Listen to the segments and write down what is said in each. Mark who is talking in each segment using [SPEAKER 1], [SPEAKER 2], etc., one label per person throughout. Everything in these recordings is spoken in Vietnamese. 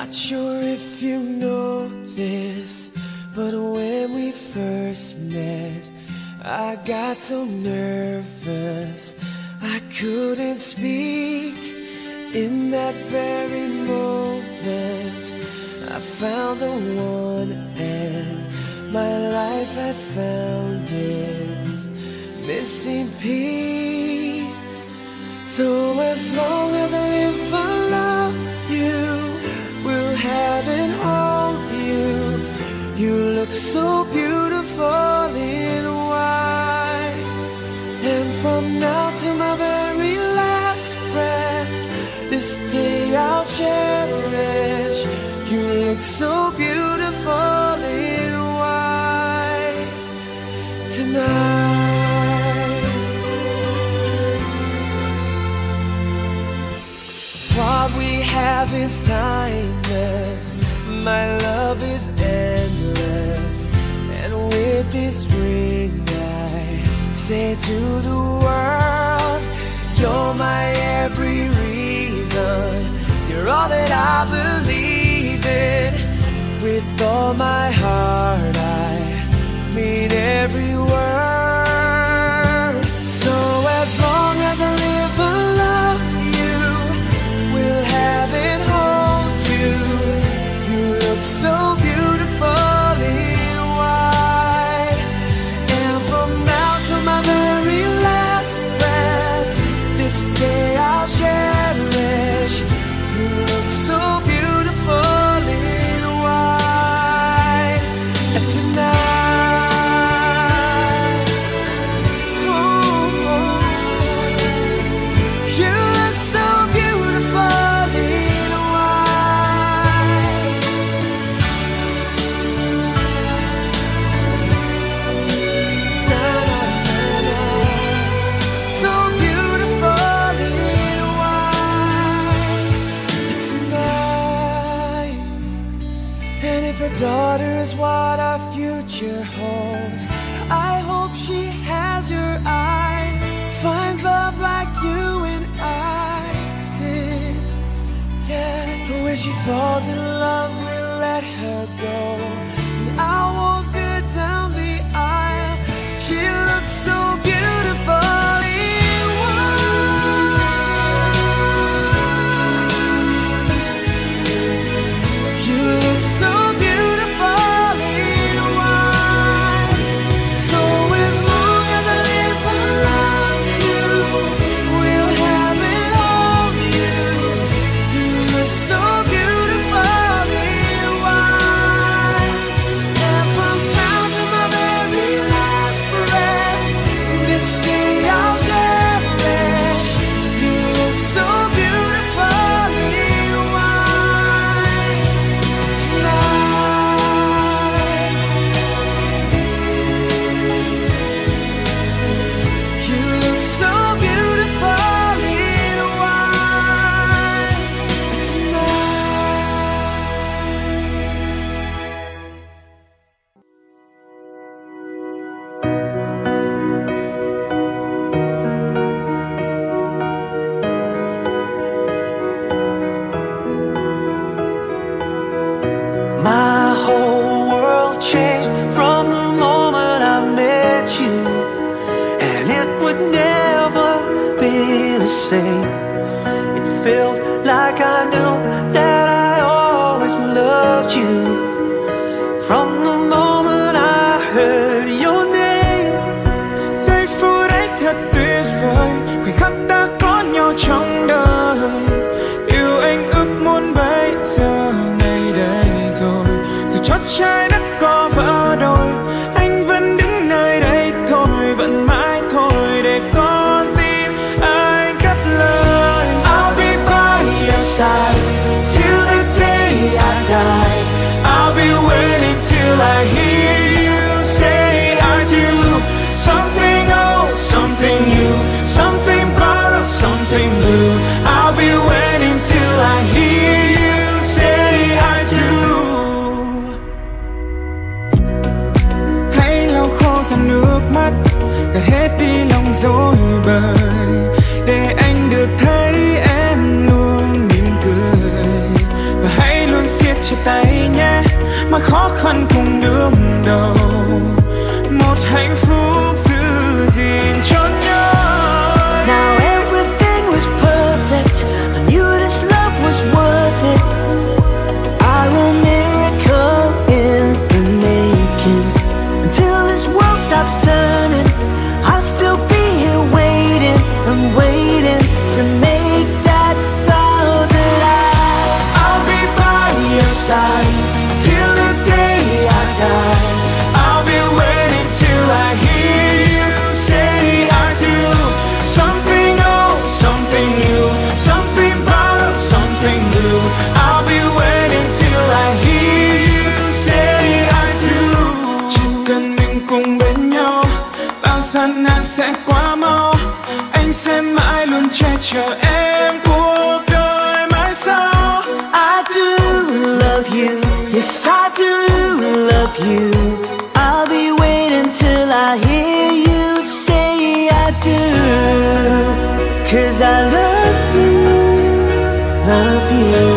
[SPEAKER 1] Not sure if you know this, but when we first met, I got so nervous I couldn't speak. In that very moment, I found the one, and my life had found its missing piece. So as long as I live, I love you, will have and hold you. You look so beautiful in white, and from now to my very last breath, this day I'll cherish. You look so beautiful in white tonight. What we have is timeless, my love is endless, and with this ring I say to the world, you're my every reason, you're all that I believe in. With all my heart I mean every word. So as long as I live, I love you, will have and hold you. You look so beautiful in white, and from now to my very last breath, this day I'll cherish. You look so beautiful in white tonight. Ooh, you look so beautiful in white. Na, na, na, na. So beautiful in white tonight. And if a daughter is what our future holds, I hope she has your eyes, finds love like you and I did. Yeah, but when she falls in love, we'll let her go, and I'll walk her down the aisle. She looks so beautiful in white. You look so beautiful in white. So as long as I live, I love you, will have and hold you. You look so beautiful in white, and from now to my very last breath, this day I'll cherish. You look so beautiful in white tonight. You look so beautiful in white tonight.
[SPEAKER 2] My whole world changed from the moment I met you, and it would never be the same. It felt like I knew that I always loved you. From the moment I heard your name, giây phút ấy thật tuyệt vời, khoảnh khắc ta có nhau trong đời. Điều anh ước muốn bây giờ ngày đây rồi, dù chót trái đất có vỡ đôi, anh vẫn đứng nơi đây thôi, vẫn mãi thôi để con tim anh cất lời. I'll be by your side. chờ em cuộc đời mãi sau.
[SPEAKER 1] I do love you, yes I do love you. I'll be waiting till I hear you say I do. 'Cause I love you, love you.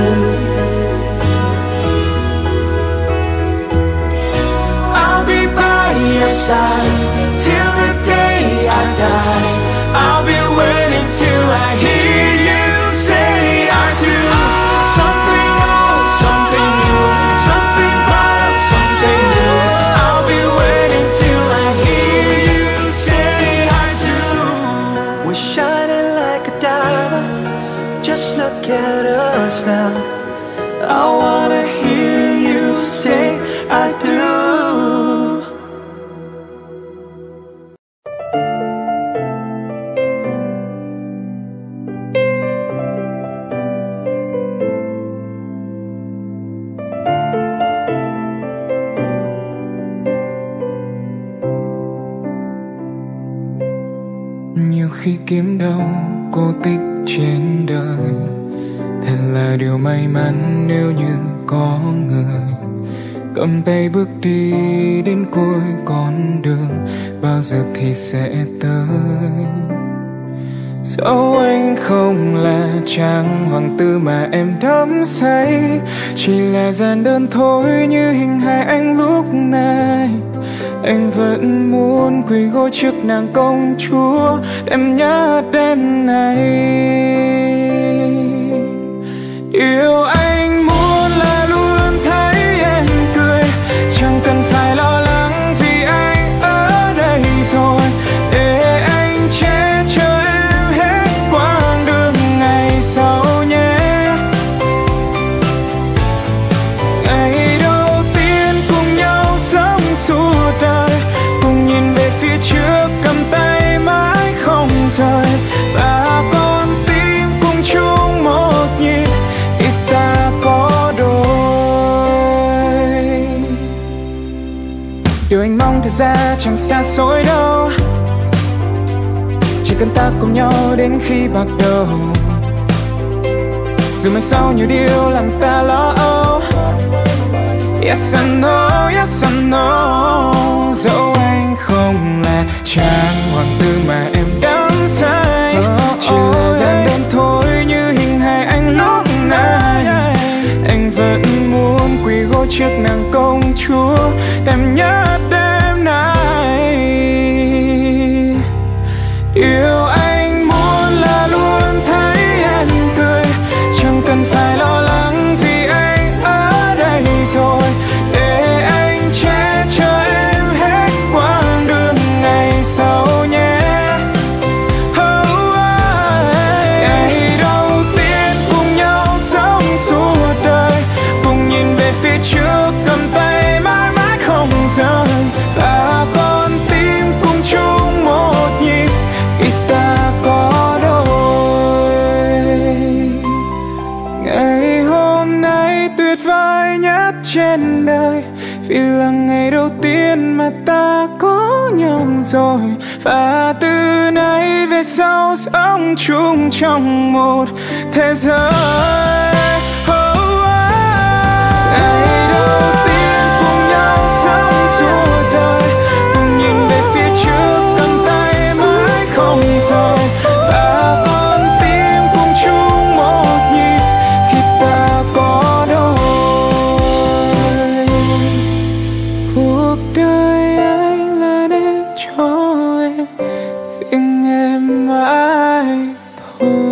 [SPEAKER 1] I'll be by your side till the day I die. I'll be waiting till I hear you say I do. Something old, something new, something bright, something new. I'll be waiting till I hear you say I do. We're shining like a diamond, just look at us now. I wanna hear you say I do.
[SPEAKER 3] Nhiều khi kiếm đâu cô tích trên đời, thật là điều may mắn nếu như có người cầm tay bước đi đến cuối con đường, bao giờ thì sẽ tới. Dẫu anh không là chàng hoàng tử mà em đắm say, chỉ là giản đơn thôi như hình hài anh lúc này. Anh vẫn muốn quỳ gối trước nàng công chúa, đêm nhớ đêm này. Điều anh muốn là luôn thấy em cười, chẳng cần phải lo lắng vì anh ở đây rồi. Để anh che chở em hết quãng đường ngày sau nhé. Ngày đầu tiên cùng nhau sống suốt đời, cùng nhìn về phía trước cầm tay mãi không rời. Và con tim cùng chung một nhịp thì ta có đôi. Điều anh mong thật ra chẳng xa xôi đâu, chỉ cần ta cùng nhau đến khi bạc đầu. Dù mai sau nhiều điều làm ta lo âu. Yes I know, yes I know. Dẫu anh không là chàng hoàng tử mà em đắm say, chỉ là giản đơn thôi như hình hài anh lúc này. Anh vẫn muốn quỳ gối trước nàng công chúa, đêm nhất đêm nay. Điều anh muốn là luôn thấy em cười, chẳng cần phải lo lắng vì anh ở đây rồi. Để anh che chở em hết quãng đường ngày sau nhé. Ngày đầu tiên cùng nhau sống suốt đời, cùng nhìn về phía trước cầm tay mãi mãi không rời. Và con tim cùng chung một nhịp khi ta có đôi. Ngày hôm nay tuyệt vời nhất trên đời, vì là ngày đầu tiên mà ta có nhau rồi. Và từ nay về sau sống chung trong một thế giới. Ngày đầu tiên cùng nhau sống suốt đời, cùng nhìn về phía trước cầm tay mãi không rời. Và con tim cùng chung một nhịp khi ta có đôi. Cuộc đời anh là để cho em, riêng em mãi thôi.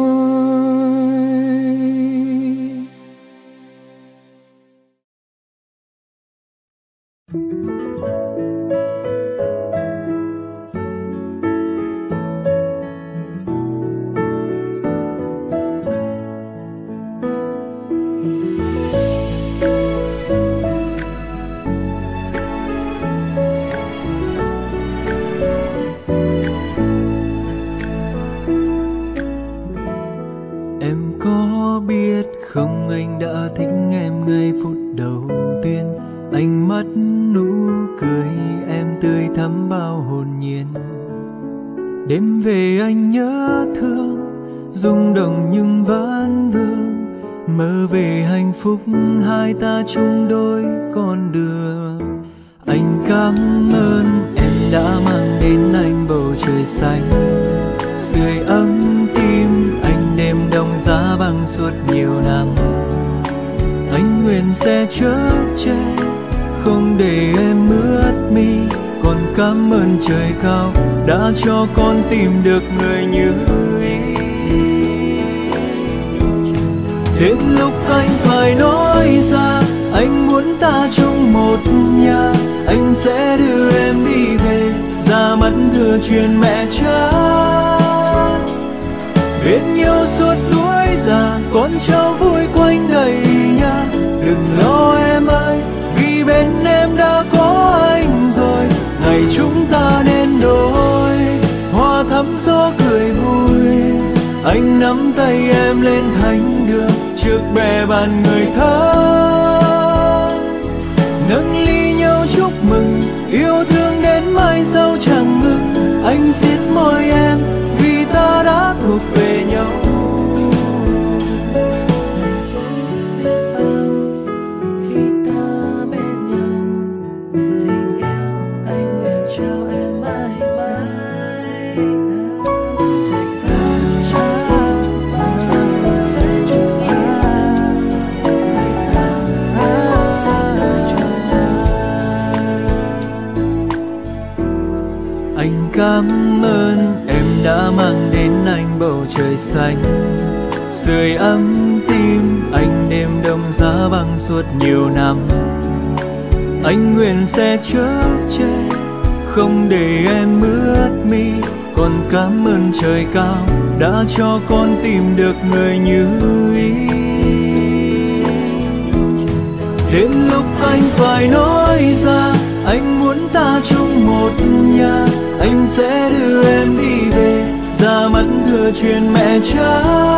[SPEAKER 2] Em có biết không, anh đã thích em ngay phút đầu tiên. Ánh mắt nụ cười em tươi thắm bao hồn nhiên. Đêm về anh nhớ thương, rung động nhưng vẫn vương, mơ về hạnh phúc hai ta chung đôi con đường. Anh cảm ơn em đã mang đến anh bầu trời xanh, sưởi ấm tim anh đêm đông giá băng suốt nhiều năm. Anh nguyện sẽ chở che, không để em ướt mi, còn cảm ơn trời cao đã cho con tìm được người như ý. Đến lúc anh phải nói ra, anh muốn ta chung một nhà, anh sẽ đưa em đi về, ra mắt thừa truyền mẹ cha. Bên nhau suốt tuổi già, con cháu vui quanh đầy nhà. Đừng lo em ơi, vì bên em đã có anh rồi. Ngày chúng ta nên đôi, hoa thắm gió cười vui. Anh nắm tay em lên thánh đường, trước bè bàn người thân. Nâng ly nhau chúc mừng, yêu thương đến mai sau chẳng ngừng. Anh siết môi em, vì ta đã thuộc về nhau. Anh cảm ơn em đã mang đến anh bầu trời xanh, sưởi ấm tim anh đêm đông giá băng suốt nhiều năm. Anh nguyện sẽ chở che, không để em ướt mi, còn cảm ơn trời cao đã cho con tìm được người như ý. Đến lúc anh phải nói ra, anh muốn ta chung một nhà, anh sẽ đưa em đi về, ra mắt thừa truyền mẹ cha.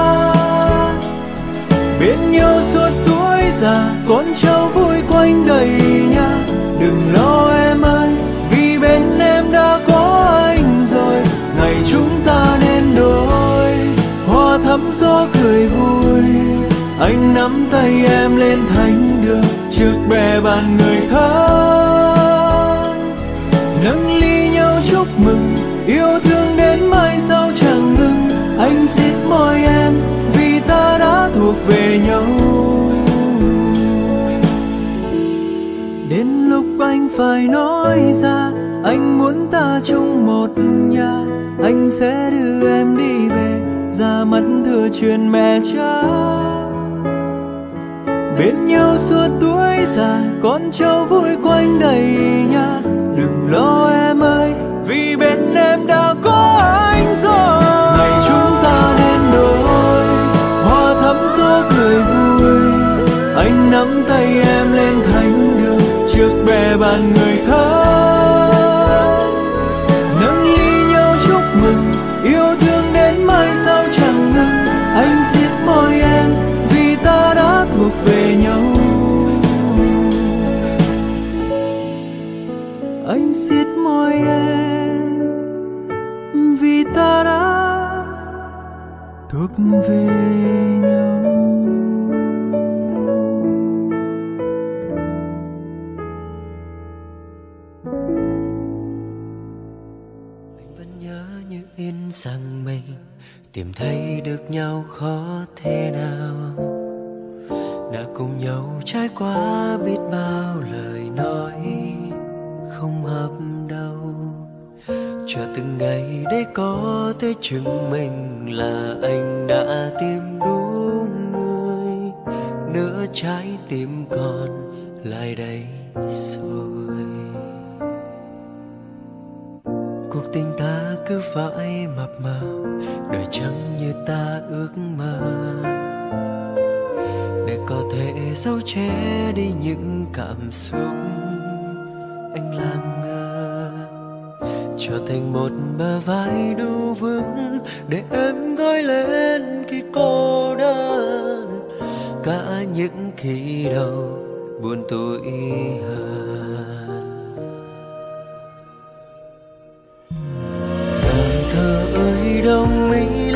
[SPEAKER 2] Bên nhau suốt tuổi già, con cháu vui quanh đầy nhà. Đừng lo em ơi, vì bên em đã có anh rồi. Ngày chúng ta nên đôi, hoa thắm gió cười vui. Anh nắm tay em lên thánh đường, trước bè bàn người thân. Nâng ly nhau chúc mừng, yêu thương đến mai sau chẳng ngừng. Anh siết môi em, vì ta đã thuộc về nhau. Đến lúc anh phải nói ra, anh muốn ta chung một nhà, anh sẽ đưa em đi về, ra mắt thừa truyền mẹ cha. Bên nhau suốt tuổi già, con cháu vui quanh đầy nhà. Đừng lo em ơi, vì bên em đã có anh rồi. Ngày chúng ta nên đôi, hoa thắm gió cười vui. Anh nắm tay em lên thánh đường, trước bè bàn người thân. Nâng ly nhau chúc mừng, yêu thương đến mai sau chẳng ngừng. Anh siết môi em, vì ta đã thuộc về nhau. Anh siết môi em, vì ta đã thuộc về nhau.
[SPEAKER 4] Anh vẫn nhớ như in rằng mình tìm thấy được nhau khó thế nào. Đã cùng nhau trải qua biết bao lời nói không hợp đâu. Chờ từng ngày để có thể chứng minh là anh đã tìm đúng người. Nửa trái tim còn lại đây rồi. Cuộc tình ta cứ phải mập mờ, đời chẳng như ta ước mơ. Để có thể giấu che đi những cảm xúc anh làm ngơ, trở thành một bờ vai đủ vững để em gối lên khi cô đơn. Cả những khi đầu buồn tủi hờn, thơ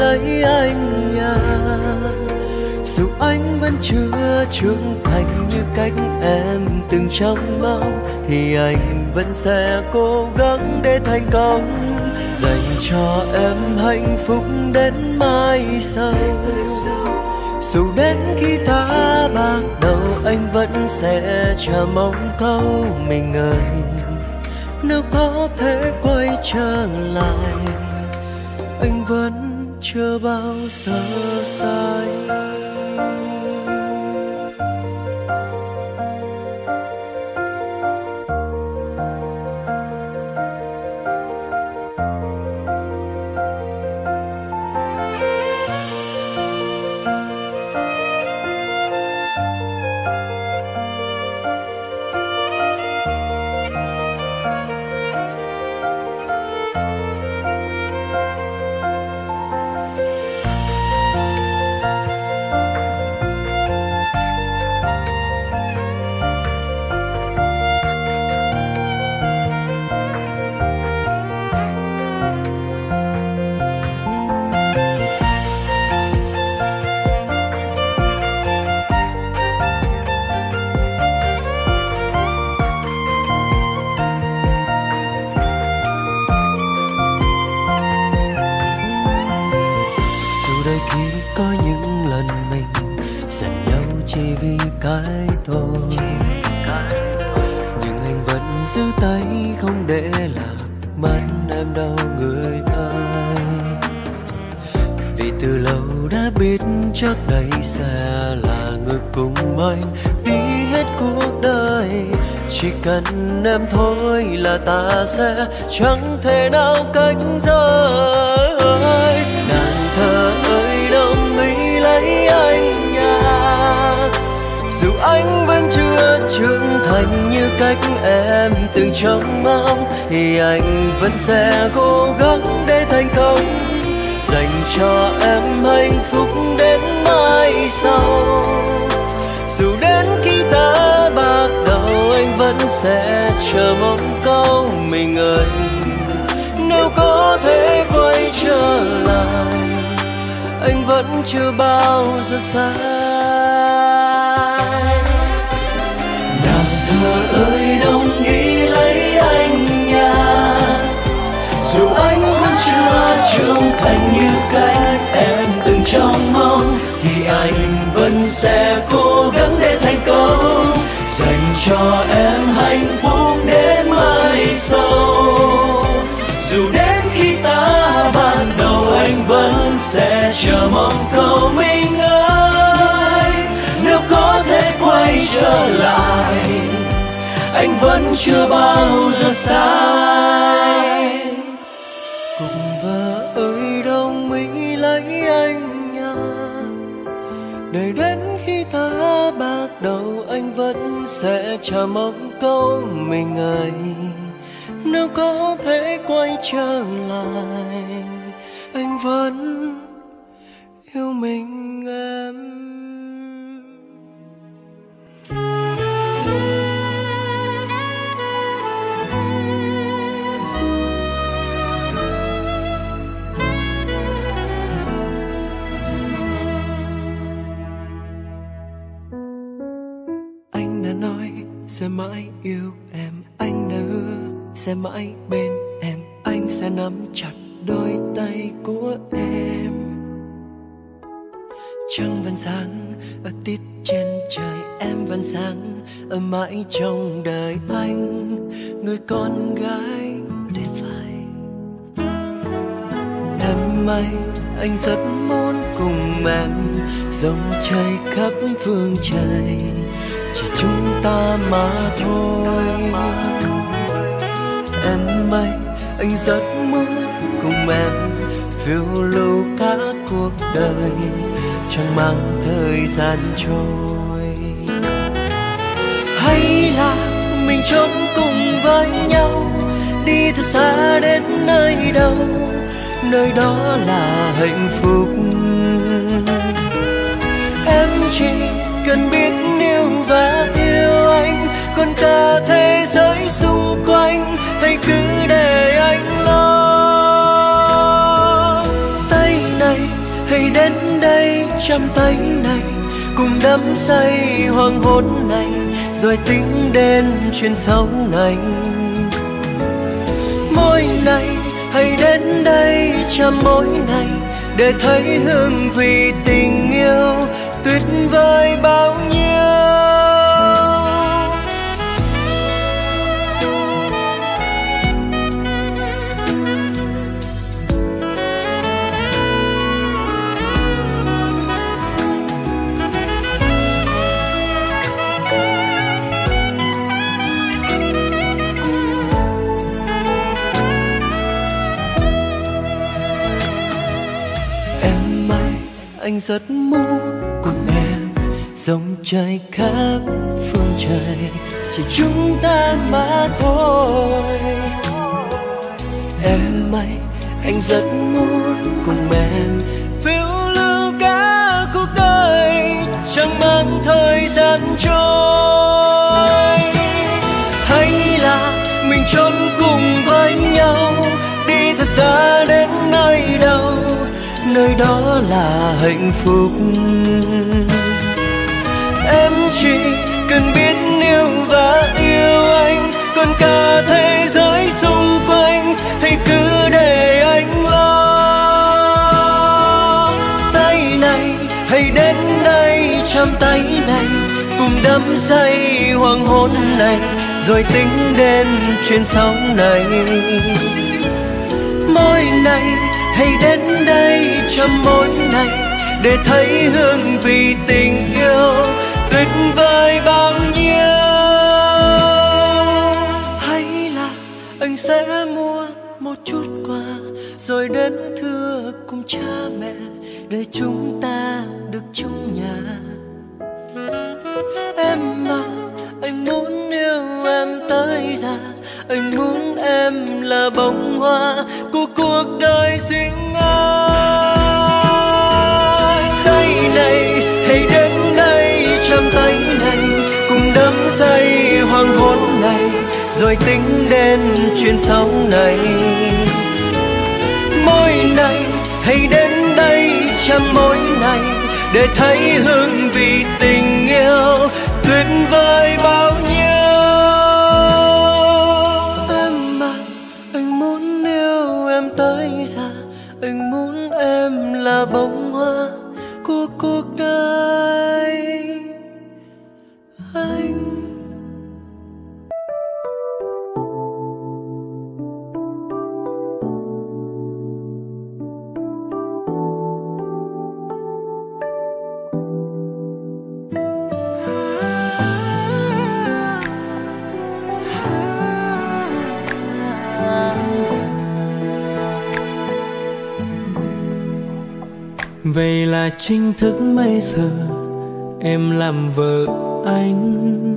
[SPEAKER 4] lấy anh nha. Dù anh vẫn chưa trưởng thành như cách em từng trông mong, thì anh vẫn sẽ cố gắng để thành công, dành cho em hạnh phúc đến mai sau. Dù đến khi ta bạc đầu, anh vẫn sẽ chờ mong câu mình ơi, nếu có thể quay trở lại, anh vẫn chưa bao giờ sai. Cái tôi, nhưng anh vẫn giữ tay không để lạc mất em đâu người ơi. Vì từ lâu đã biết chắc đây sẽ là người cùng anh đi hết cuộc đời. Chỉ cần em thôi là ta sẽ chẳng thể nào cách rời. Nàng thơ ơi đồng ý lấy anh nha. Dù anh vẫn chưa trưởng thành như cách em từng trông mong, thì anh vẫn sẽ cố gắng để thành công, dành cho em hạnh phúc đến mai sau. Dù đến khi ta bạc đầu, anh vẫn sẽ chờ mong câu mình ơi, nếu có thể quay trở lại, anh vẫn chưa bao giờ sai. Nàng thơ ơi đồng ý lấy anh nha. Dù anh vẫn chưa trưởng thành như cách em từng trông mong, thì anh vẫn sẽ cố gắng để thành công, dành cho em hạnh phúc đến mai sau. Dù đến khi ta ban đầu, anh vẫn sẽ chờ mong câu mình ơi, nếu có thể quay trở lại, anh vẫn chưa bao giờ sai. Cùng vợ ơi đồng ý lấy anh nha. Đời đến khi ta bạc đầu, anh vẫn sẽ chờ mong câu mình ơi, nếu có thể quay trở lại, anh vẫn yêu mình em. Anh đã nói sẽ mãi yêu em, anh đã hứa sẽ mãi bên em, anh sẽ nắm chặt đôi tay của em. Trăng vẫn sáng ở tít trên trời, em vẫn sáng ở mãi trong đời anh, người con gái tuyệt vời. Em ơi, anh rất muốn cùng em dòng chơi khắp phương trời, chỉ chúng ta mà thôi. Em ơi, anh rất muốn cùng em phiêu lưu cả cuộc đời, chẳng mang thời gian trôi. Hay là mình trốn cùng với nhau, đi thật xa đến nơi đâu, nơi đó là hạnh phúc. Em chỉ cần biết yêu và yêu anh, còn cả thế giới xung quanh hãy cứ để anh lo. Tay này hãy đến đây chạm tay này, cùng đắm say hoàng hôn này, rồi tính đến chuyện sau này. Môi này hãy đến đây chạm môi này, để thấy hương vị tình yêu tuyệt vời bao nhiêu. Anh rất muốn cùng em dòng chảy khắp phương trời, chỉ chúng ta mà thôi. Em ơi, anh rất muốn cùng em phiêu lưu cả cuộc đời, chẳng mang thời gian trôi. Hay là mình trốn cùng với nhau, đi thật xa đến nơi đâu, nơi đó là hạnh phúc. Em chỉ cần biết yêu và yêu anh, còn cả thế giới xung quanh hãy cứ để anh lo. Tay này hãy đến đây chạm tay này, cùng đắm say hoàng hôn này, rồi tính đến chuyện sau này. Môi này hãy đến đây chạm môi này, để thấy hương vị tình yêu tuyệt vời bao nhiêu. Hay là anh sẽ mua một chút quà, rồi đến thưa cùng cha mẹ, để chúng ta được chung nhà. Em à, anh muốn yêu em tới già, anh muốn em là bông hoa của cuộc đời riêng anh. Tay này hãy đến đây chạm tay này, cùng đắm say hoàng hôn này, rồi tính đến chuyện sau này. Môi này hãy đến đây chạm môi này, để thấy hương vị tình yêu tuyệt vời bao nhiêu. Tới già, anh muốn em là bông hoa của cuộc đời anh.
[SPEAKER 3] Vậy là chính thức bây giờ em làm vợ anh,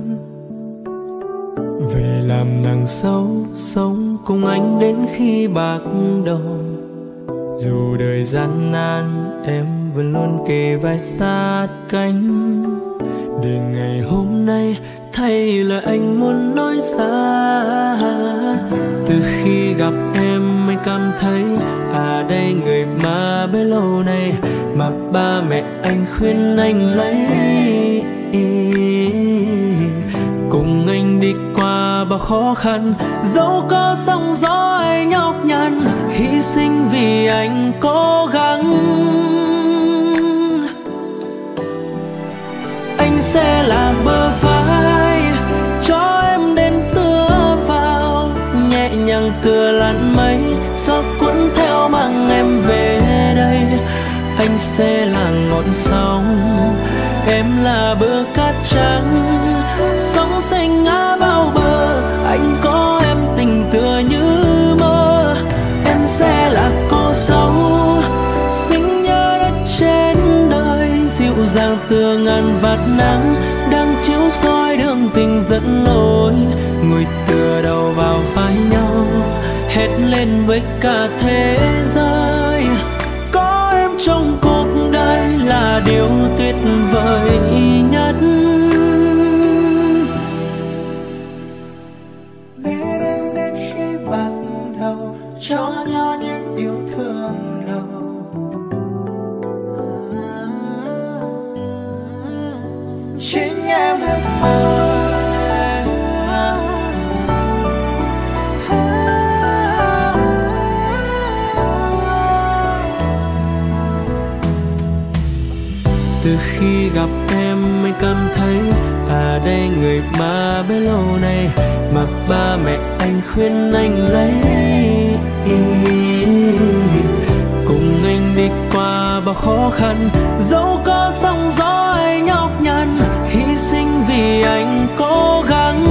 [SPEAKER 3] về làm nàng dâu sống cùng anh đến khi bạc đầu. Dù đời gian nan em vẫn luôn kề vai sát cánh, để ngày hôm nay thay lời anh muốn nói ra. Từ khi gặp em anh cảm thấy đây người mà bấy lâu nay mà ba mẹ anh khuyên anh lấy. Cùng anh đi qua bao khó khăn, dẫu có sóng gió hay nhọc nhằn, hy sinh vì anh cố gắng. Anh sẽ là bờ vai cho em đến tựa vào, nhẹ nhàng tựa làn mây gió cuốn theo mang em về đây. Anh sẽ là ngọn sóng, em là bờ cát trắng, sóng xanh ngã vào bờ, anh có em tình tựa như mơ. Em sẽ là cô dâu xinh nhớ đất trên đời, dịu dàng tựa ngàn vạt nắng đang chiếu soi đường tình dẫn lối. Ngồi tựa đầu vào vai nhau, hét lên với cả thế giới, có em trong cuộc đời là điều tuyệt vời nhất.
[SPEAKER 1] Biết em đến khi bắt đầu cho nhau những yêu thương đầu, chính em mơ.
[SPEAKER 4] Từ khi gặp em anh cảm thấy à đây người mà bấy lâu nay mà ba mẹ anh khuyên anh lấy. Cùng anh đi qua bao khó khăn, dẫu có sóng gió hay nhọc nhằn, hy sinh vì anh cố gắng.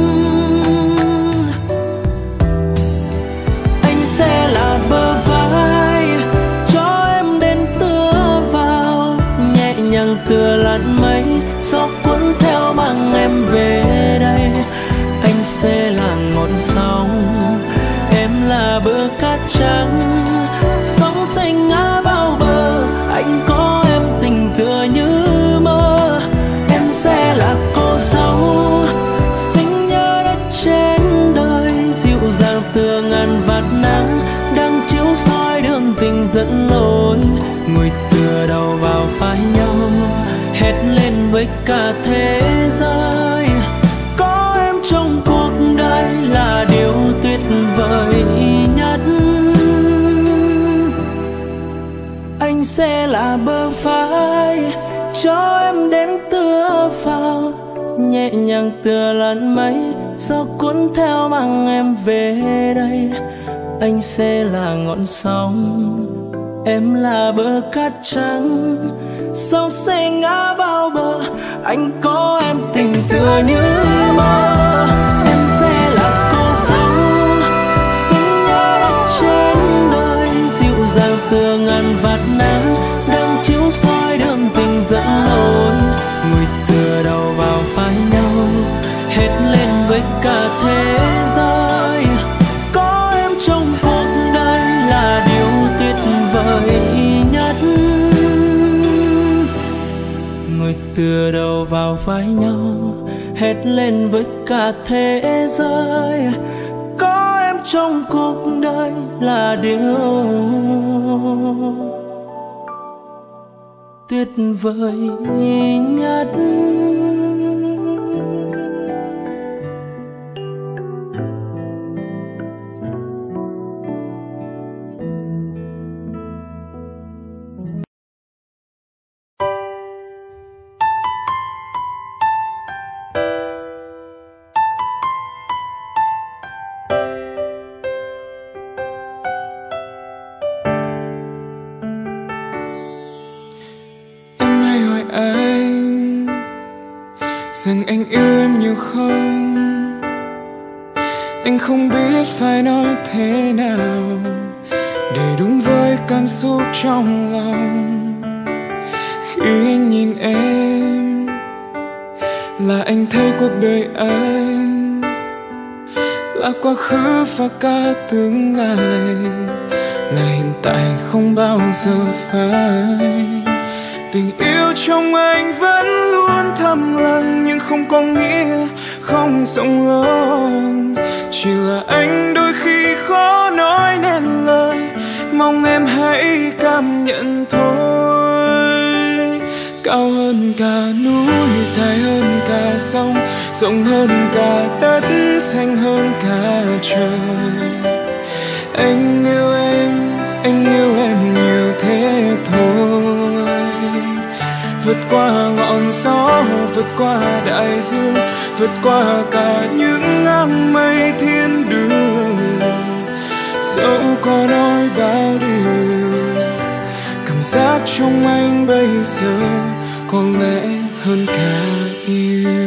[SPEAKER 4] Anh sẽ là bờ vai cho em đến tựa vào, nhẹ nhàng tựa làn mây, gió cuốn theo mang em về đây. Anh sẽ là ngọn sóng, em là bờ cát trắng, sóng xanh ngã vào bờ. Anh có em tình tựa như mơ, em sẽ là cô dâu xinh nhớ đất trên đời, dịu dàng tựa ngàn vạt nắng đang chiếu soi đường tình dẫn lối. Ngồi tựa đầu vào vai nhau, hét lên với cả thế giới, có em trong cuộc đời là điều tuyệt vời nhất. Anh sẽ là bờ vai cho em đến tựa vào, nhẹ nhàng tựa làn mây, gió cuốn theo mang em về đây. Anh sẽ là ngọn sóng, em là bờ cát trắng, sóng sẽ ngã vào bờ. Anh có em tình tựa như mơ, em sẽ là cô dâu xinh nhớ đất trên đời, dịu dàng tựa ngàn vạt nắng đang chiếu soi đường tình dẫn lối. Ngồi tựa đầu vào vai nhau, hét lên với cả thế giới, có em trong cuộc đời là điều tuyệt vời nhất. Ngồi tựa đầu vào vai nhau, hét lên với cả thế giới, có em trong cuộc đời là điều tuyệt vời nhất.
[SPEAKER 3] Rằng anh yêu em nhiều không, anh không biết phải nói thế nào để đúng với cảm xúc trong lòng. Khi anh nhìn em là anh thấy cuộc đời anh là quá khứ và cả tương lai, là hiện tại không bao giờ phai. Tình yêu trong anh vẫn luôn thầm lặng, nhưng không có nghĩa không rộng lớn. Chỉ là anh đôi khi khó nói nên lời, mong em hãy cảm nhận thôi. Cao hơn cả núi, dài hơn cả sông, rộng hơn cả đất, xanh hơn cả trời. Anh yêu em nhiều thế thôi. Vượt qua ngọn gió, vượt qua đại dương, vượt qua cả những áng mây thiên đường. Dẫu có nói bao điều, cảm giác trong anh bây giờ có lẽ hơn cả yêu.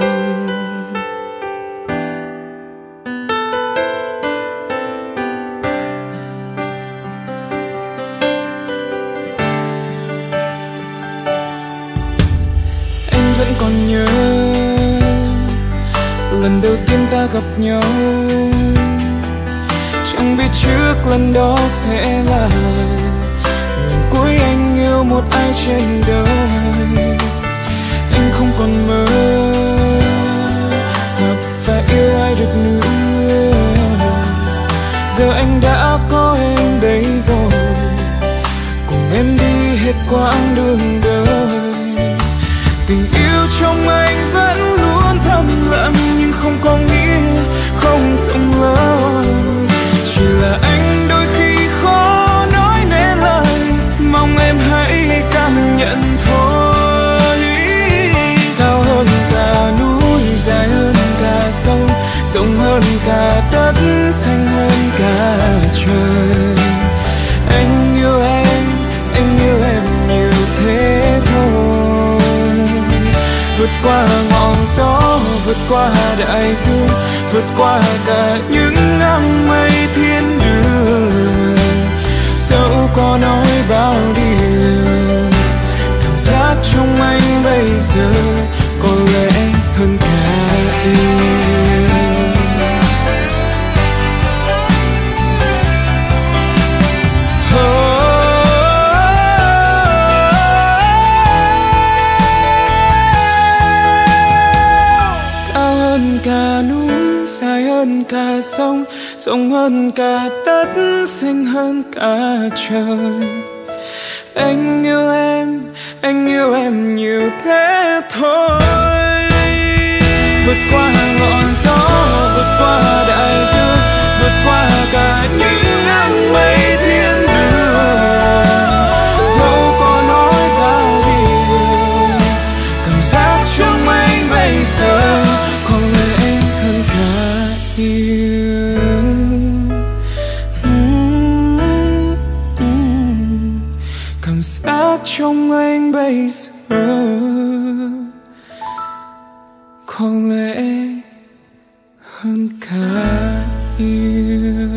[SPEAKER 3] Còn nhớ lần đầu tiên ta gặp nhau, chẳng biết trước lần đó sẽ là lần cuối anh yêu một ai trên đời. Anh không còn mơ gặp và yêu ai được nữa, giờ anh đã có em đây rồi, cùng em đi hết quãng đường đời. Tình yêu trong anh vẫn luôn thầm lặng, nhưng không có nghĩa không rộng lớn. Chỉ là anh đôi khi khó nói nên lời, mong em hãy cảm nhận thôi. Cao hơn cả núi, dài hơn cả sông, rộng hơn cả đất, xanh hơn cả trời. Anh yêu em nhiều thế thôi. Vượt qua ngọn gió, vượt qua đại dương, vượt qua cả những ngang mây thiên đường. Dẫu có nói bao điều, cảm giác trong anh bây giờ có lẽ hơn cả yêu. Cả núi, dài hơn cả sông, rộng hơn cả đất, xanh hơn cả trời. Anh yêu em nhiều thế thôi. Vượt qua ngọn gió, vượt qua đại dương, vượt qua cả những nắng mây thiên đường. Dẫu có nói bao điều, cảm giác trong anh bây giờ có lẽ hơn cả yêu. Cảm giác trong anh bây giờ có lẽ hơn cả yêu.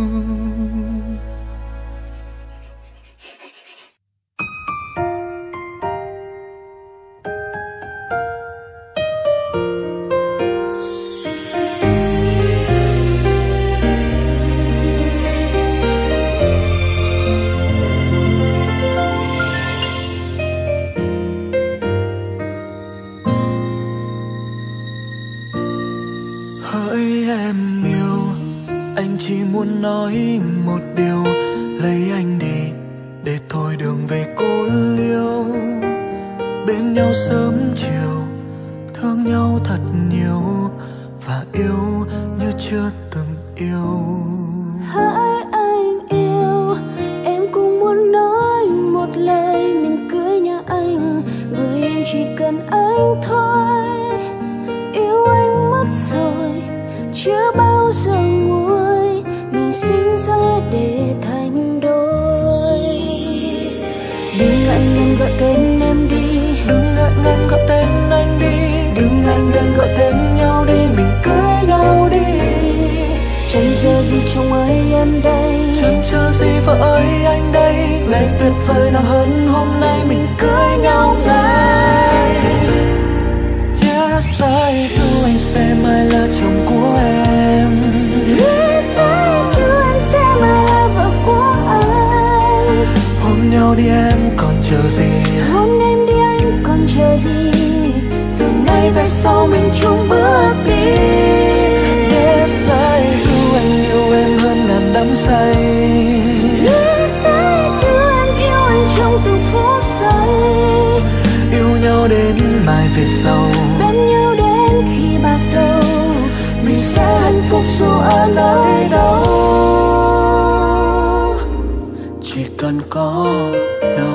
[SPEAKER 2] Chỉ muốn nói một điều, lấy anh đi để thôi đường về cô liêu. Bên nhau sớm chiều, thương nhau thật nhiều, và yêu như chưa từng yêu.
[SPEAKER 5] Hỡi anh yêu, em cũng muốn nói một lời mình cưới nhà anh, bởi em chỉ cần anh thôi. Yêu anh mất rồi, chưa bao giờ nguôi, mình sinh ra để thành đôi. Đừng ngại ngần gọi tên em đi,
[SPEAKER 2] đừng ngại ngần gọi tên anh đi, đừng ngại ngần gọi tên nhau đi, mình cưới nhau đi.
[SPEAKER 5] Chẳng chờ gì chồng ơi em đây,
[SPEAKER 2] chẳng chờ gì vợ ơi anh đây. Ngày tuyệt vời nào hơn hôm nay mình cưới nhau ngay. Yes, I do, anh sẽ mãi là chồng của em.
[SPEAKER 5] Yes, I do, em sẽ mãi là vợ của anh.
[SPEAKER 2] Hôn nhau đi em còn chờ gì,
[SPEAKER 5] hôn em đi anh còn chờ gì.
[SPEAKER 2] Từ nay về sau mình chung bước đi. Yes, I do, anh yêu em hơn ngàn đắm say.
[SPEAKER 5] Yes, I do, em yêu anh trong từng phút giây.
[SPEAKER 2] Yêu nhau đến mai về sau,
[SPEAKER 5] bên nhau đến khi bạc đầu.
[SPEAKER 2] Mình sẽ hạnh phúc dù ở nơi đâu, chỉ cần có nhau.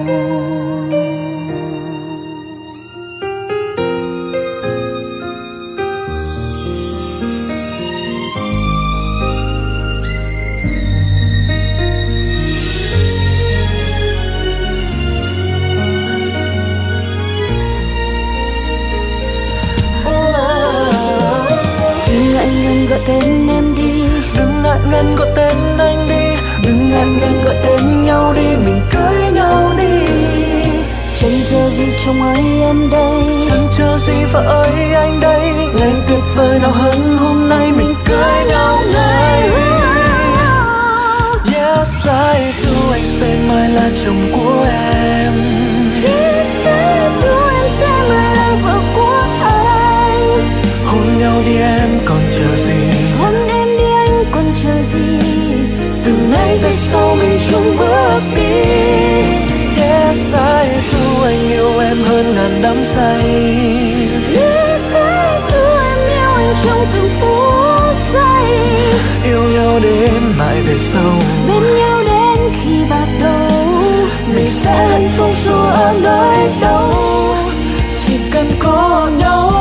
[SPEAKER 5] Gọi tên em đi,
[SPEAKER 2] đừng ngại ngần gọi tên anh đi, đừng ngại ngần gọi tên nhau đi, mình cưới nhau đi.
[SPEAKER 5] Chẳng chờ gì chồng ơi em đây,
[SPEAKER 2] chẳng chờ gì vợ ơi anh đây. Ngày tuyệt vời nào hơn hôm nay mình cưới nhau ngay. Yes, I do, anh sẽ mãi là chồng của em.
[SPEAKER 5] Yes, I do, em sẽ mãi là vợ của anh.
[SPEAKER 2] Hôn nhau đi em còn chờ gì,
[SPEAKER 5] hôn em đi anh còn chờ gì.
[SPEAKER 2] Từ nay về sau mình chung bước đi. Yes, I do, anh yêu em hơn ngàn đắm say.
[SPEAKER 5] Lẽ sẽ thứ em yêu anh trong từng phút giây.
[SPEAKER 2] Yêu nhau đến mãi về sau,
[SPEAKER 5] bên nhau đến khi bạc đầu.
[SPEAKER 2] mình sẽ hạnh phúc dù ở nơi đâu, chỉ cần có nhau.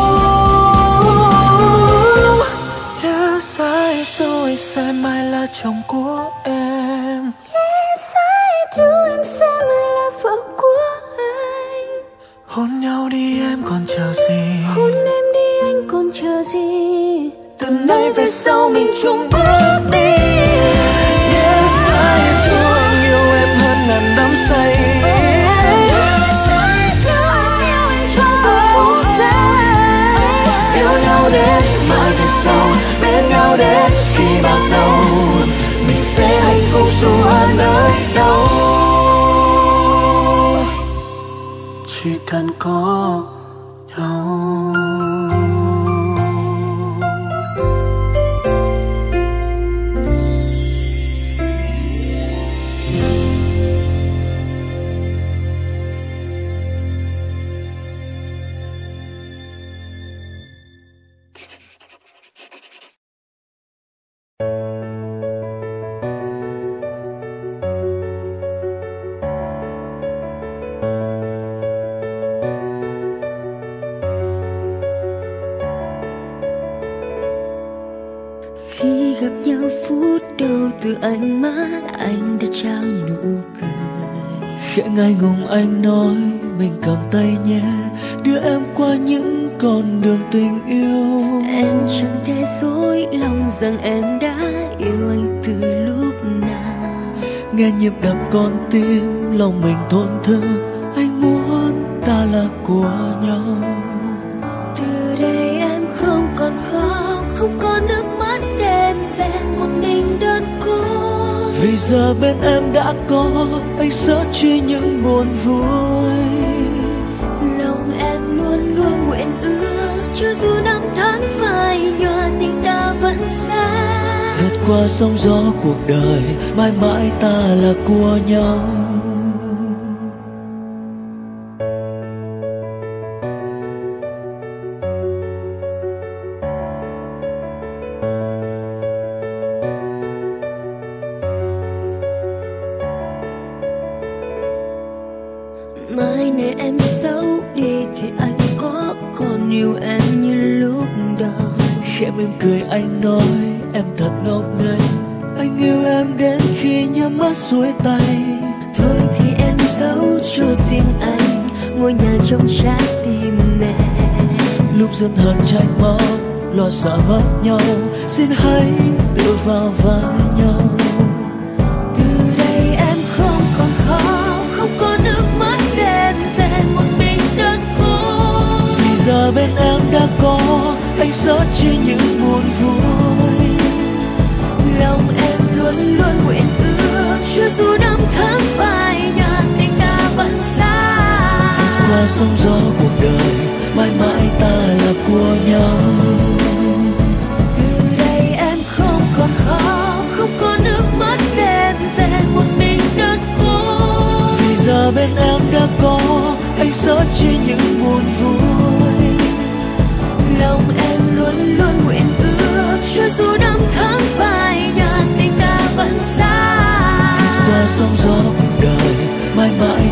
[SPEAKER 2] Nhớ sai rồi sẽ mai là chồng của em.
[SPEAKER 5] Lẽ sai thứ em sẽ mai là vợ của anh.
[SPEAKER 2] Hôn nhau đi em còn chờ gì,
[SPEAKER 5] Hôn em đi anh còn chờ gì.
[SPEAKER 2] từ nay về sau mình chung bước đi. Nhớ sai thứ anh yêu em hơn ngàn đắm say. Yêu nhau đến mãi về sau, bên nhau đến khi bạc đầu. Mình sẽ hạnh phúc dù ở nơi đâu, chỉ cần có nhau.
[SPEAKER 6] Khi gặp nhau phút đầu từ ánh mắt anh đã trao nụ cười.
[SPEAKER 2] Khẽ ngại ngùng anh nói mình cầm tay nhé, đưa em qua những con đường tình yêu.
[SPEAKER 6] Em chẳng thể dối lòng rằng em đã yêu anh từ lúc nào.
[SPEAKER 2] Nghe nhịp đập con tim lòng mình thổn thức, anh muốn ta là của nhau.
[SPEAKER 6] Từ đây em không còn khóc, không còn nước mắt đen vẹn một mình đơn côi.
[SPEAKER 2] Vì giờ bên em đã có anh sợ chi những buồn vui.
[SPEAKER 6] Lòng em luôn luôn nguyện ước, cho dù năm tháng phai nhòa tình ta vẫn xa.
[SPEAKER 2] Vượt qua sóng gió cuộc đời, mãi mãi ta là của nhau.
[SPEAKER 6] Mai này em xấu đi thì anh có còn yêu em như lúc đầu.
[SPEAKER 2] Khẽ mỉm cười anh nói em thật ngốc nghếch, anh yêu em đến khi nhắm mắt xuôi tay.
[SPEAKER 6] Thôi thì em giấu cho riêng anh ngôi nhà trong trái tim mẹ.
[SPEAKER 2] Lúc giận hờn trách móc lo sợ mất nhau, xin hãy tự vào vai nhau.
[SPEAKER 6] Từ đây em không còn khóc, không có nước mắt đen vẹn một mình đơn côi.
[SPEAKER 2] Vì giờ bên em đã có anh sợ chi những buồn vui.
[SPEAKER 6] Lòng em luôn luôn nguyện ước, cho dù năm tháng phai nhòa tình ta vẫn xa.
[SPEAKER 2] Qua sóng gió cuộc đời, mãi mãi ta là của nhau.
[SPEAKER 6] Từ đây em không còn khóc, không có nước mắt đen vẹn một mình đơn côi.
[SPEAKER 2] Vì giờ bên em đã có anh sợ chi những buồn vui.
[SPEAKER 6] Lòng em luôn luôn nguyện ước, cho dù năm tháng phai nhòa tình ta vẫn xa.
[SPEAKER 2] Qua sóng gió cuộc đời, mãi mãi